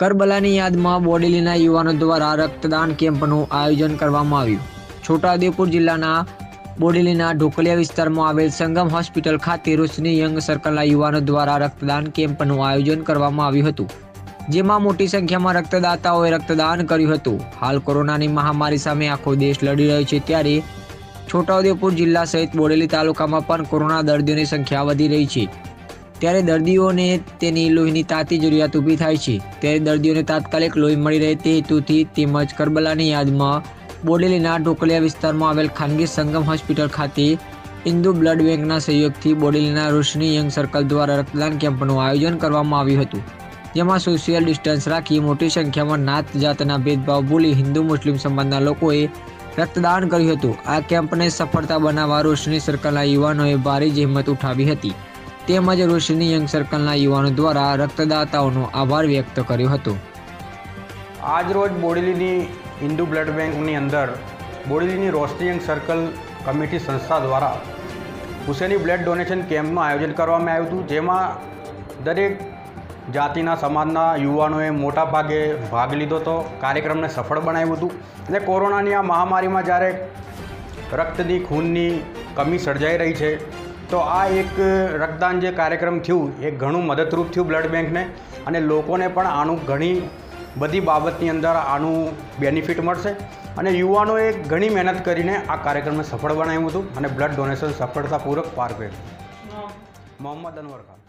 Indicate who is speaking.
Speaker 1: કરબલાની યાદમાં બોડેલીના યુવાનો દ્વારા રક્તદાન કેમ્પનું આયોજન કરવામાં આવ્યું। છોટાઉદેપુર જિલ્લાના બોડેલીના ઢોકલિયા વિસ્તારમાં આવેલ સંગમ હોસ્પિટલ ખાતે રોશની યંગ સર્કલના યુવાનો દ્વારા રક્તદાન કેમ્પનું આયોજન કરવામાં આવ્યું હતું, જેમાં મોટી સંખ્યામાં રક્તદાતાઓએ રક્તદાન કર્યું હતું। હાલ કોરોનાની મહામારી સામે આખો દેશ લડી રહ્યો છે, ત્યારે છોટાઉદેપુર જિલ્લા સહિત બોડેલી તાલુકામાં પણ કોરોના દર્દીઓની સંખ્યા વધી રહી છે, ત્યારે દર્દીઓને તેની લોહીની તાતી જરૂરિયાત ઊભી થાય છે। ત્યારે દર્દીઓને તાત્કાલિક લોહી મળી રહે તે હેતુથી તેમજ કરબલાની યાદમાં બોડેલીના ઢોકલિયા વિસ્તારમાં આવેલ ખાનગી સંગમ હોસ્પિટલ ખાતે હિન્દુ બ્લડ બેંકના સહયોગથી બોડેલીના રોશની યંગ સર્કલ દ્વારા રક્તદાન કેમ્પનું આયોજન કરવામાં આવ્યું હતું, જેમાં સોશિયલ ડિસ્ટન્સ રાખી મોટી સંખ્યામાં નાત જાતના ભેદભાવ ભૂલી હિન્દુ મુસ્લિમ સમાજના લોકોએ રક્તદાન કર્યું હતું। આ કેમ્પને સફળતા બનાવવા રોશની સર્કલના યુવાનોએ ભારે જહેમત ઉઠાવી હતી, તેમજ રોશની યંગ સર્કલના યુવાનો દ્વારા રક્તદાતાઓનો આભાર વ્યક્ત કર્યો હતો।
Speaker 2: આજ રોજ બોડેલીની હિન્દુ બ્લડ બેંકની અંદર બોડેલીની રોશની યંગ સર્કલ કમિટી સંસ્થા દ્વારા હુસેની બ્લડ ડોનેશન કેમ્પનું આયોજન કરવામાં આવ્યું હતું, જેમાં દરેક જાતિના સમાજના યુવાનોએ મોટા ભાગે ભાગ લીધો હતો। કાર્યક્રમને સફળ બનાવ્યું હતું અને કોરોનાની આ મહામારીમાં જ્યારે રક્તની ખૂનની કમી સર્જાઈ રહી છે, તો આ એક રક્તદાન જે કાર્યક્રમ થયું એ ઘણું મદદરૂપ થયું બ્લડ બેંકને, અને લોકોને પણ આનું ઘણી બધી બાબતની અંદર આનું બેનિફિટ મળશે। અને યુવાનોએ ઘણી મહેનત કરીને આ કાર્યક્રમને સફળ બનાવ્યું હતું અને બ્લડ ડોનેશન સફળતાપૂર્વક પાર કર્યું। મોહમ્મદ અનવર ખાન।